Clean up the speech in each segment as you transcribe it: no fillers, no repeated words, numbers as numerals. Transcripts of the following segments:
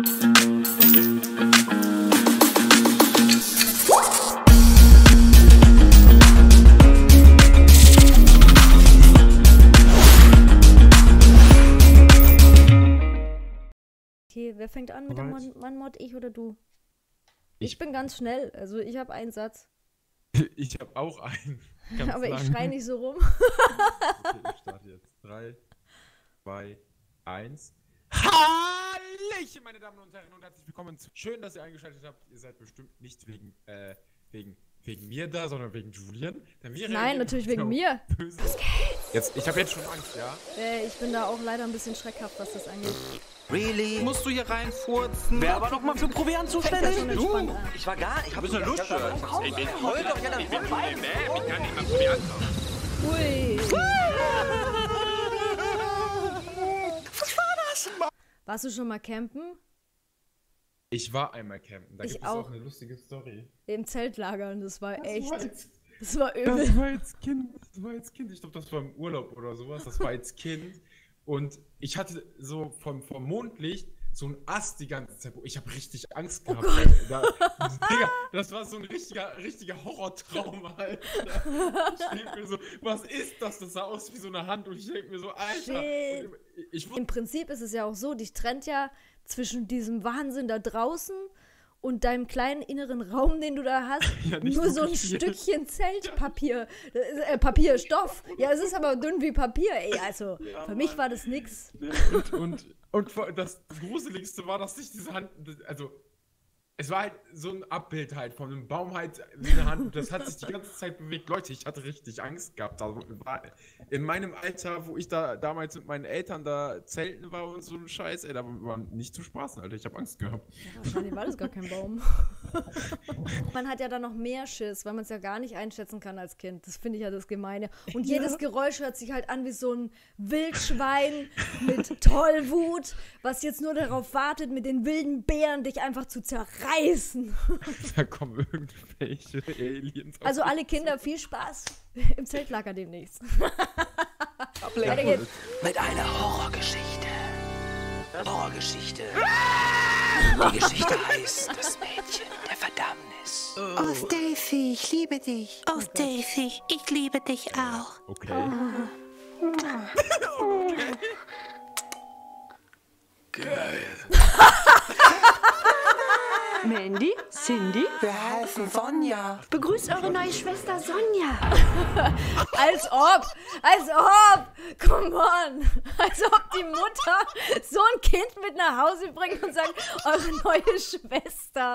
Okay, wer fängt an mit der Mann-Mod, ich oder du? Ich bin ganz schnell, also ich habe einen Satz. Ich habe auch einen. Aber ich schreie nicht so rum. Okay, ich starte jetzt. 3, 2, 1. Hallöchen, meine Damen und Herren, und herzlich willkommen. Schön, dass ihr eingeschaltet habt. Ihr seid bestimmt nicht wegen mir da, sondern wegen Julian. Nein, natürlich wegen mir. Jetzt, ich habe jetzt schon Angst, ja? Ich bin da auch leider ein bisschen schreckhaft, was das angeht. Really? Musst du hier reinfurzen? Wer war noch mal für Proviant zuständig? Du? Ich war gar nicht. Ich hab bist eine Lusche. Heul doch ja dann vorbei. Ich kann nicht mal Proviant kaufen. Ui. Was war das? Warst du schon mal campen? Ich war einmal campen. Da gibt es auch eine lustige Story. Im Zeltlager und das war echt. Das war übel. Das war als Kind. Ich glaube, das war im Urlaub oder sowas. Das war als Kind. Und ich hatte so vom Mondlicht so einen Ast die ganze Zeit. Ich habe richtig Angst gehabt. Digga, das war so ein richtiger Horrortraum, Alter. Ich denke mir so, was ist das? Das sah aus wie so eine Hand. Und ich denke mir so, Alter. Im Prinzip ist es ja auch so, dich trennt ja zwischen diesem Wahnsinn da draußen und deinem kleinen inneren Raum, den du da hast, ja, nur so ein Stückchen Zeltpapier. Papierstoff. Ja, es ist aber dünn wie Papier, ey. Also, ja, für mich war das nix. Und das Gruseligste war, dass sich diese Hand, also, es war halt so ein Abbild halt von einem Baum halt wie eine Hand. Und das hat sich die ganze Zeit bewegt. Leute, ich hatte richtig Angst gehabt. Also, in meinem Alter, wo ich da damals mit meinen Eltern da zelten war und so ein Scheiß, ey, da war nicht zu spaßen, Alter. Ich habe Angst gehabt. Ja, wahrscheinlich war das gar kein Baum. Man hat ja dann noch mehr Schiss, weil man es ja gar nicht einschätzen kann als Kind. Das finde ich ja das Gemeine. Und jedes Geräusch hört sich halt an wie so ein Wildschwein mit Tollwut, was jetzt nur darauf wartet, mit den wilden Bären dich einfach zu zerreißen. Da kommen irgendwelche Aliens. Also alle Kinder, viel Spaß im Zeltlager demnächst. Weiter geht's. Mit einer Horrorgeschichte. Die Geschichte heißt Das Mädchen der Verdammnis. Oh, Stacy, ich liebe dich. Oh, Stacy, ich liebe dich auch. Okay. Okay. Geil. Mandy? Cindy? Wir heißen Sonja. Begrüßt eure neue Schwester Sonja. Als ob! Come on! Als ob die Mutter so ein Kind mit nach Hause bringt und sagt, eure neue Schwester.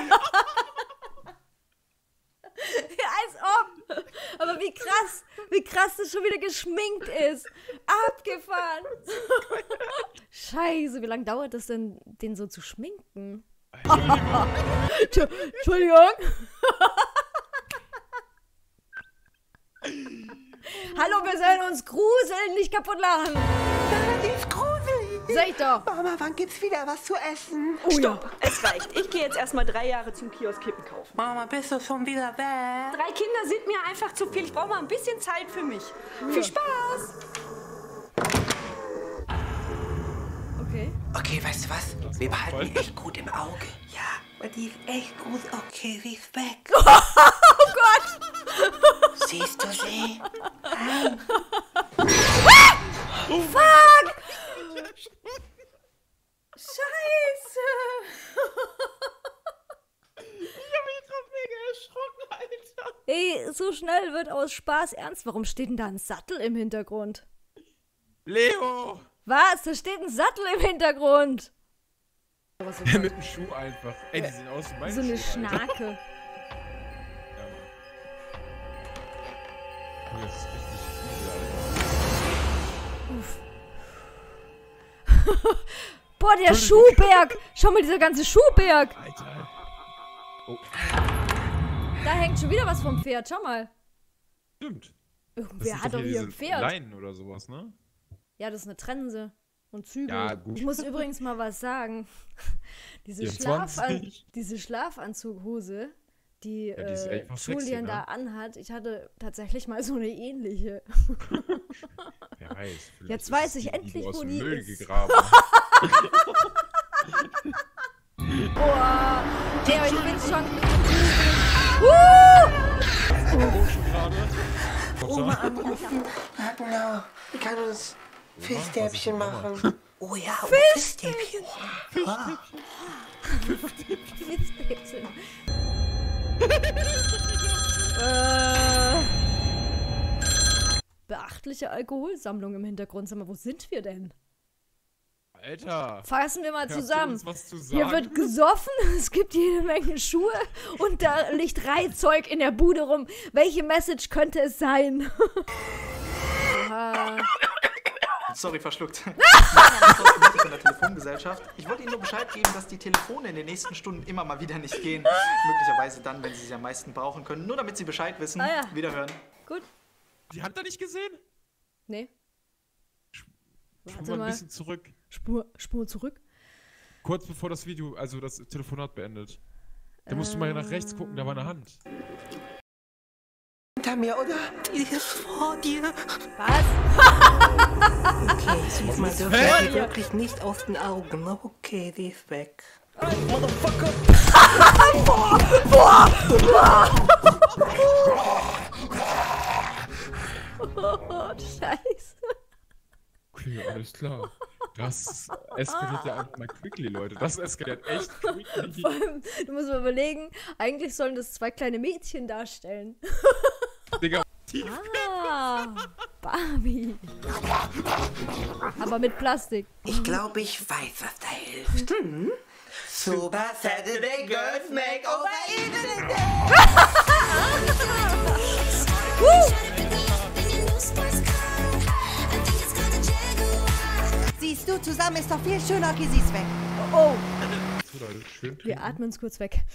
Ja, als ob! Aber wie krass das schon wieder geschminkt ist. Abgefahren. Scheiße, wie lange dauert das denn, den so zu schminken? Entschuldigung. Hallo, wir sollen uns gruseln, nicht kaputt lachen. Die ist gruselig. Sag ich doch. Mama, wann gibt's wieder was zu essen? Oh, Stopp, ja. es reicht. Ich gehe jetzt erstmal 3 Jahre zum Kiosk Kippen kaufen. Mama, bist du schon wieder weg? 3 Kinder sind mir einfach zu viel. Ich brauche mal ein bisschen Zeit für mich. Ja. Viel Spaß. Okay, weißt du was? Wir behalten die echt gut im Auge. Ja, aber die ist echt gut. Okay, sie ist weg. Oh Gott! Siehst du sie? Nein. Fuck! Scheiße! Ich hab mich gerade mega erschrocken, Alter. Ey, so schnell wird aus Spaß ernst. Warum steht denn da ein Sattel im Hintergrund? Leo! Was? Da steht ein Sattel im Hintergrund. Mit dem Schuh einfach. Ey, die sehen aus wie meine So eine Schuhe, Alter. Schnake. Ja, Mann. Das ist richtig viel, Alter. Uff. Boah, der Schuhberg. Schau mal, dieser ganze Schuhberg. Alter. Oh. Da hängt schon wieder was vom Pferd. Schau mal. Stimmt. Irgendwer hat doch hier ein Pferd. Leinen oder sowas, ne? Ja, das ist eine Trense und Zügel. Ja, gut. Ich muss übrigens mal was sagen. Diese 24. Schlafanzughose, die, Ja, die ist echt fast Julian sexy, ne? da anhat, ich hatte tatsächlich mal so eine ähnliche. Wer weiß. Jetzt ist weiß es ich die, endlich, du aus wo dem die Müll ist. gegraben. Boah. Ja, ich bin's schon. Oma anrufen. Ja, genau. Ich kann uns Fischstäbchen machen. Oh ja, Fischstäbchen. Fischstäbchen. Beachtliche Alkoholsammlung im Hintergrund. Sag mal, wo sind wir denn? Alter. Fassen wir mal Habt ihr zusammen. uns was zu sagen? Hier wird gesoffen, es gibt jede Menge Schuhe und da liegt Reitzeug in der Bude rum. Welche Message könnte es sein? Oha. Sorry, verschluckt. Von der Telefongesellschaft. Ich wollte Ihnen nur Bescheid geben, dass die Telefone in den nächsten Stunden immer mal wieder nicht gehen. Möglicherweise dann, wenn Sie sie am meisten brauchen können. Nur damit Sie Bescheid wissen. Ah ja. Wiederhören. Gut. Die hat er nicht gesehen? Nee. Spur mal ein bisschen zurück. Spur zurück. Kurz bevor das Video, also das Telefonat beendet. Da musst du mal nach rechts gucken, da war eine Hand. Hinter mir, oder? Die ist vor dir. Was? Okay, diesmal dürfen wir wirklich nicht aus den Augen. Okay, die ist weg. Motherfucker! Oh, Scheiße. Okay, alles klar. Das eskaliert ja einfach mal quickly, Leute. Das eskaliert echt quickly. Vor allem, du musst mal überlegen, eigentlich sollen das 2 kleine Mädchen darstellen. Digga. Ah, Barbie. Aber mit Plastik. Ich glaube, ich weiß, was da hilft. Super Saturday Girls Makeover Internet Day! Siehst du, zusammen ist doch viel schöner. Okay, sie ist weg. Oh, So, Leute, schön wir trinken. atmen es kurz weg.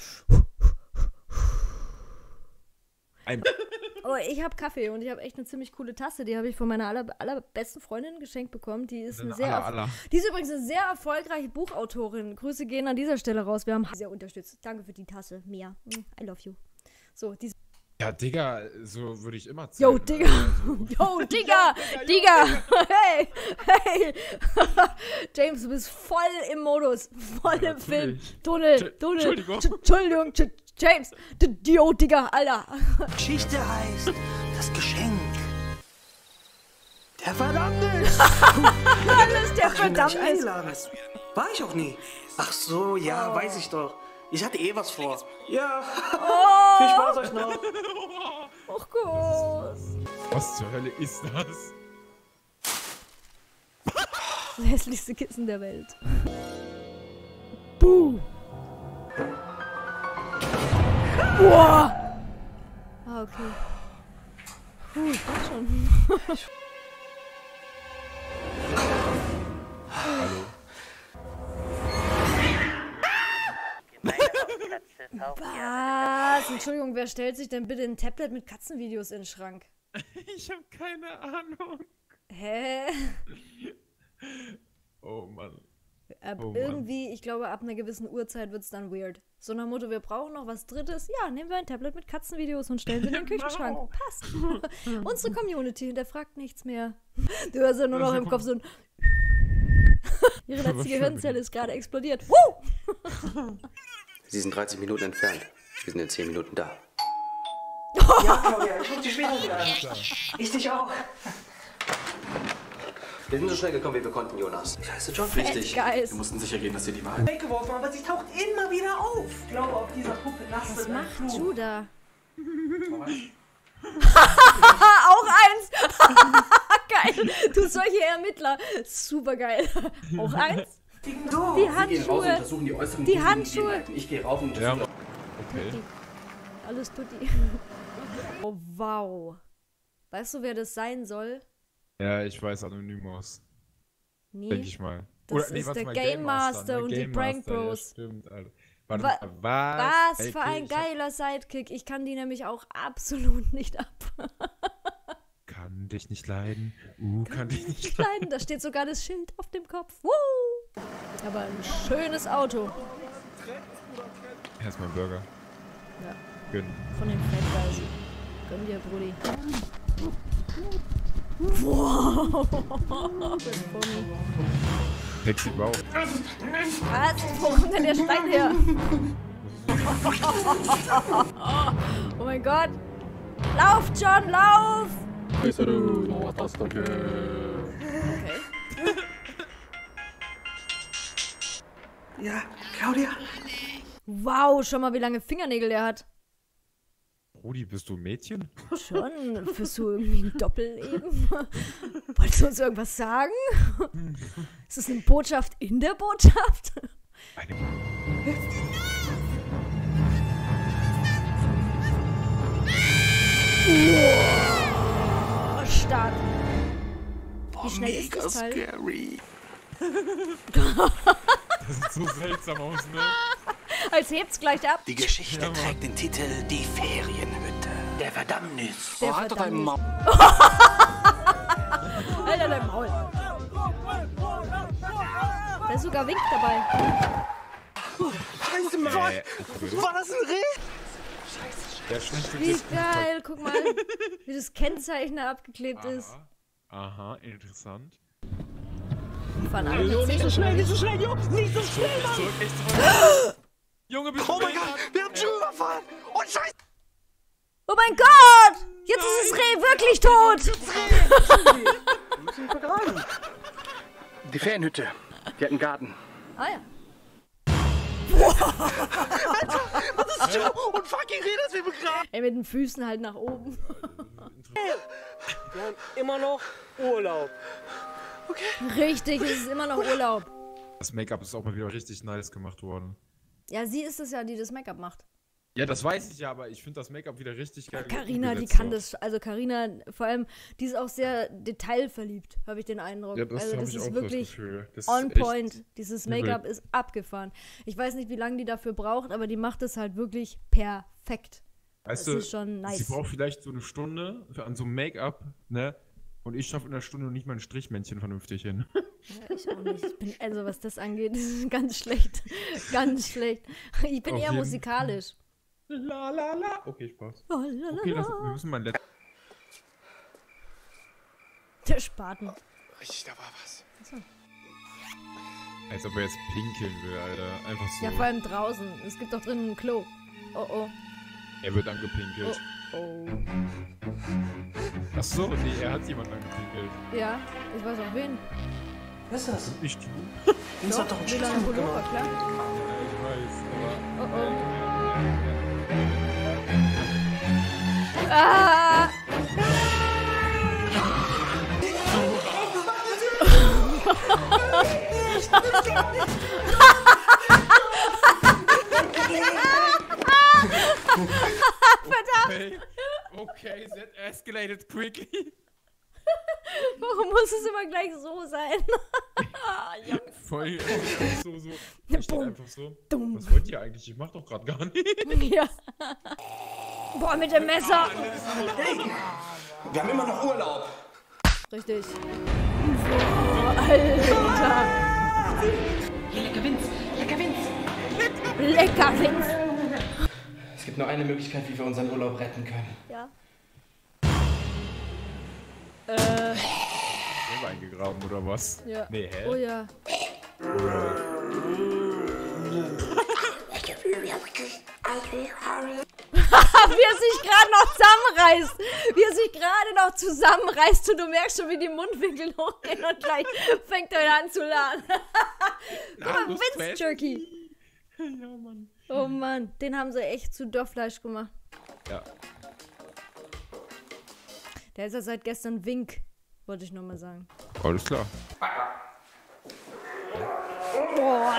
Oh, ich habe Kaffee und ich habe echt eine ziemlich coole Tasse. Die habe ich von meiner allerbesten Freundin geschenkt bekommen. Die ist die ist übrigens eine sehr erfolgreiche Buchautorin. Grüße gehen an dieser Stelle raus. Wir haben sehr unterstützt. Danke für die Tasse. Mia. I love you. So, diese. Ja, Digga, so würde ich immer zählen. Yo, Digga. Yo, Digga. Digga. Hey. Hey. James, du bist voll im Modus. Voll im Film. Tunnel. Entschuldigung. Entschuldigung. James. Yo, Digga, Alter. Geschichte heißt das Geschenk. Der Verdammnis! Alles der Ach, ich bin gar nicht Verdammnis. eingeladen. War ich auch nie. Ach so, ja, weiß ich doch. Ich hatte eh was vor. Ja. Viel Spaß euch noch. Och Gott. Was zur Hölle ist das? Das hässlichste Kissen der Welt. Buh. Boah. Ah, okay. Ich weiß schon. Hallo. Was? Entschuldigung, wer stellt sich denn bitte ein Tablet mit Katzenvideos in den Schrank? Ich habe keine Ahnung. Hä? Oh Mann. Irgendwie, ich glaube, ab einer gewissen Uhrzeit wird es dann weird. So nach Motto, wir brauchen noch was Drittes. Ja, nehmen wir ein Tablet mit Katzenvideos und stellen sie in den Küchenschrank. Passt. Unsere Community hinterfragt nichts mehr. Du hörst ja nur noch im Kopf so ein... Ihre letzte Gehirnzelle ist gerade explodiert. Sie sind 30 Minuten entfernt. Wir sind in 10 Minuten da. Ja, Claudia, ich ruf dich später wieder an. Ich dich auch. Wir sind so schnell gekommen, wie wir konnten, Jonas. Ich heiße John. Richtig. Geist. Wir mussten sicher gehen, dass ihr die Wahrheit... Weggeworfen, aber sie taucht immer wieder auf. Ich glaube, auf dieser Puppe lastet Was ein macht Fluch. Judah? Auch eins! Geil! Du solche Ermittler! Super geil! Auch eins? Die Sie gehen raus und Handschuhe! untersuchen die äußeren Die Handschuhe! Ich gehe rauf und... Ja. Okay. Alles tutti. Oh, wow. Weißt du, wer das sein soll? Ja, ich weiß Anonymous. Nee. Denke ich mal. Das ist warte der mal, Game Master ne? und die Game Prank Master, Bros. Ja, stimmt, Alter. Warte Was mal, was? für ein geiler Sidekick. Ich kann die nämlich auch absolut nicht ab. Kann dich nicht leiden. Kann dich nicht Kleinen, da steht sogar das Schild auf dem Kopf. Woo! Aber ein schönes Auto. Erstmal ein Burger. Ja. Gönn. Von den Fat Guys. Gönn dir, Brudi. Wow. Das ist funny. Sexy Bauch. Was? Wo kommt denn der Stein her? Oh mein Gott. Lauf, John, lauf! Okay. Ja, Claudia? Wow, schau mal, wie lange Fingernägel der hat. Rudi, bist du ein Mädchen? Schon? Führst du irgendwie ein Doppelleben? Wolltest du uns irgendwas sagen? Ist das eine Botschaft in der Botschaft? Oh, stark. Wie schnell ist das Teil? Scary. Das sieht so seltsam aus, ne? Als hebt's gleich ab. Die Geschichte trägt den Titel Die Ferienhütte der Verdammnis. Der Halt doch dein Maul. Alter, dein Maul. Da ist sogar Wink dabei. Scheiße, Mann. War das ein Reh? Der schlechte Wie geil. Guck mal, wie das Kennzeichen da abgeklebt ist. Aha, interessant. Von einem Nicht so schnell, Jungs. Nicht so schnell, Mann. Zurück. Junge, bist du Oh mein Gott, wir haben Schuhe überfahren. Oh, Scheiße. Oh mein Gott! Jetzt ist das Reh wirklich tot! Wir müssen ihn begraben. Die Ferienhütte. Die hat einen Garten. Ah ja. Das ist und fucking Reh, das wir begraben. Ey, mit den Füßen halt nach oben. Wir haben immer noch Urlaub. Richtig, es ist immer noch Urlaub. Das Make-up ist auch mal wieder richtig nice gemacht worden. Ja, sie ist es ja, die das Make-up macht. Ja, das weiß ich ja, aber ich finde das Make-up wieder richtig geil. Carina, die umgesetzt kann so. das, also Carina, vor allem, die ist auch sehr detailverliebt, habe ich den Eindruck. Ja, das also habe das ich ist auch wirklich das Gefühl. Das on ist echt point. Dieses übel. Make-up ist abgefahren. Ich weiß nicht, wie lange die dafür braucht, aber die macht es halt wirklich perfekt. Weißt Das du, ist schon nice. sie braucht vielleicht so eine Stunde an so einem Make-up, ne? Und ich schaffe in einer Stunde noch nicht mal ein Strichmännchen vernünftig hin. Ja, ich auch nicht. Ich bin, also was das angeht, ist ganz schlecht. Ganz schlecht. Ich bin Auf eher jeden- musikalisch. La la la. Okay, Spaß. Oh, lalala. Okay, wir müssen mal ein letztes. Der Spaten. Richtig, da war was. Als ob er jetzt pinkeln will, Alter. Einfach so. Ja, vor allem draußen. Es gibt doch drinnen ein Klo. Oh oh. Er wird angepinkelt. Oh. Ach so, nee, er hat jemanden angepinkelt. Ja, ich weiß auch wen. Was ist das? Nicht du. Uns hat doch ein Milan Schlüssel Pullover, gemacht. klar. Ich weiß, aber. Oh oh. Ah! Okay, that escalated quickly. Warum muss es immer gleich so sein? Voll. So. Er steht Bumm. einfach so. Dumm. Was wollt ihr eigentlich? Ich mach doch gerade gar nicht. Ja. Boah, mit dem Messer. Wir haben immer noch Urlaub. Richtig. Boah, Alter. Lecker Winz, lecker Winz. Lecker Winz. Es gibt nur eine Möglichkeit, wie wir unseren Urlaub retten können. Ja. Selber eingegraben oder was? Ja. Nee, hä? Oh ja. Wie er sich gerade noch zusammenreißt. Wie er sich gerade noch zusammenreißt und du merkst schon, wie die Mundwinkel hochgehen und gleich fängt er an zu laden. Winz Jerky. Ja, Mann. Oh Mann, den haben sie echt zu Dörrfleisch gemacht. Ja. Der ist ja seit gestern Wink, wollte ich nur mal sagen. Alles klar. Boah,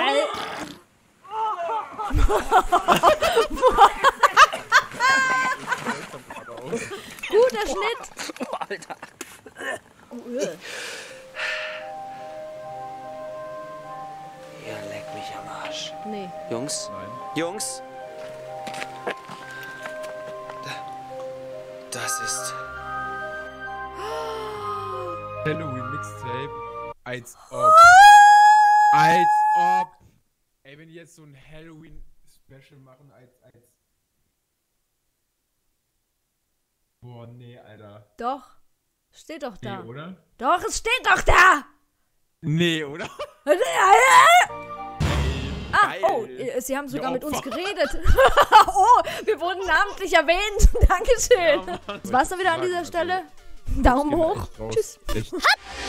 guter Schnitt. Oh, Alter. Ja, leck mich am Arsch. Nee. Jungs? Nein. Jungs? Das ist... Halloween Mixtape. Als ob. Als ob. Ey, wenn die jetzt so ein Halloween Special machen, als. Boah, nee, Alter. Doch. Steht doch da. Nee, oder? Doch, es steht doch da. Nee, oder? Oh, sie haben sogar mit uns geredet. Oh, wir wurden namentlich erwähnt. Dankeschön. Das war's dann wieder an dieser Stelle. Daumen hoch. Tschüss. Echt.